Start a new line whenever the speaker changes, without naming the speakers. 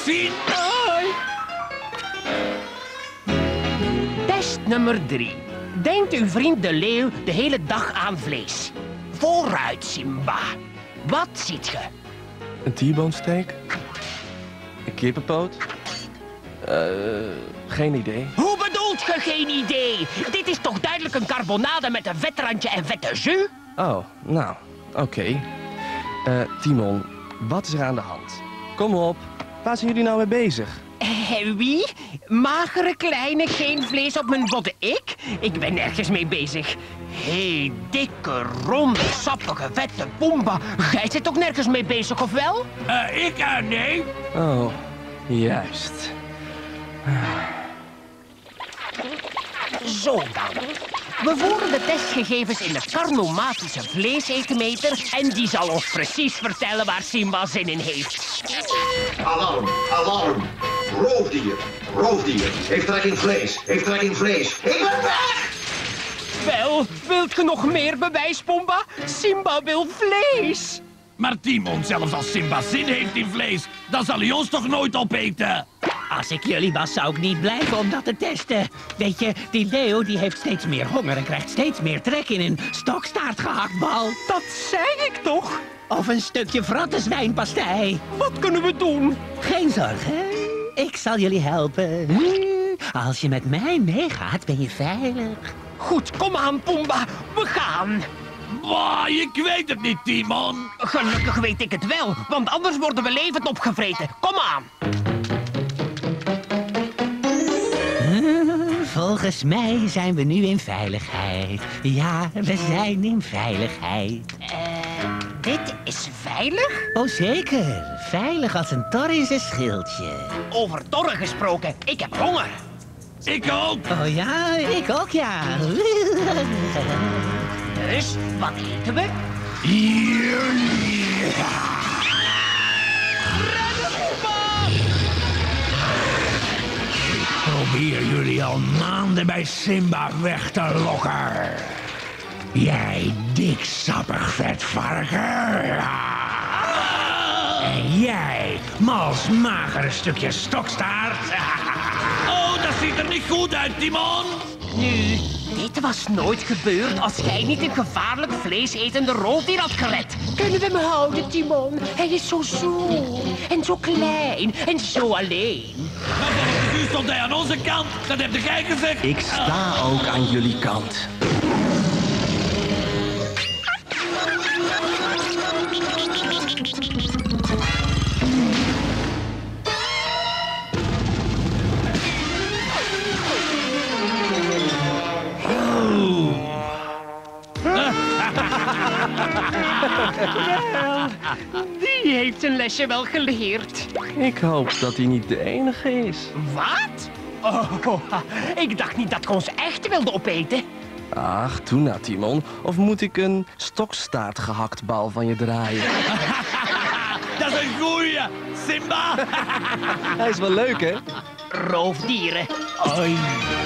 zien.
Test nummer 3. Denkt uw vriend de leeuw de hele dag aan vlees? Vooruit, Simba. Wat ziet ge?
Een T-bone steak? Een kippenpoot? Geen idee.
Hoe bedoelt ge geen idee? Dit is toch duidelijk een carbonade met een vetrandje en vette jus?
Oh, nou, oké. Timon, wat is er aan de hand? Kom op, waar zijn jullie nou mee bezig?
Wie? Magere, kleine, geen vlees op mijn botten. Ik? Ik ben nergens mee bezig. Hé, dikke, ronde, sappige, vette Pumba. Jij zit ook nergens mee bezig, of wel?
Nee.
Oh, juist.
Zo dan. We voeren de testgegevens in de karnomatische vleesetenmeter en die zal ons precies vertellen waar Simba zin in heeft.
Alarm, alarm. Roofdier, roofdier. Heeft trek in vlees, heeft trek in vlees. Ik ben weg!
Wel, wilt ge nog meer bewijs, Pumba? Simba wil vlees.
Maar Timon, zelfs als Simba zin heeft in vlees, dan zal hij ons toch nooit opeten?
Als ik jullie was, zou ik niet blijven om dat te testen. Weet je, die leeuw die heeft steeds meer honger en krijgt steeds meer trek in een stokstaartgehaktbal.
Dat zei ik toch?
Of een stukje vrattenzwijnpastei.
Wat kunnen we doen?
Geen zorgen, ik zal jullie helpen. Als je met mij meegaat, ben je veilig.
Goed, kom aan, Pumba. We gaan.
Bah, ik weet het niet, Timon.
Gelukkig weet ik het wel, want anders worden we levend opgevreten. Kom aan.
Volgens mij zijn we nu in veiligheid. Ja, we zijn in veiligheid.
Dit is veilig?
Oh, zeker. Veilig als een tor in zijn schildje.
Over torren gesproken, ik heb honger.
Ik ook.
Oh ja, ik ook, ja.
Dus, wat eten we?
Probeer jullie al maanden bij Simba weg te lokken. Jij dik sappig vet varken. En jij, mals magere stukje stokstaart. Oh, dat ziet er niet goed uit, Timon.
Nu, dit was nooit gebeurd als jij niet een gevaarlijk vleesetende roofdier had gered. Kunnen we hem houden, Timon? Hij is zo zoel en zo klein en zo alleen.
Maar volgens u stond hij aan onze kant. Dat heb jij gezegd.
Ik sta ook aan jullie kant.
Die heeft zijn lesje wel geleerd.
Ik hoop dat hij niet de enige is.
Wat? Oh, ik dacht niet dat ge ons echt wilde opeten.
Ach, doe nou, Timon. Of moet ik een stokstaartgehaktbal van je draaien?
Dat is een goeie, Simba.
Hij is wel leuk, hè?
Roofdieren.
Oei.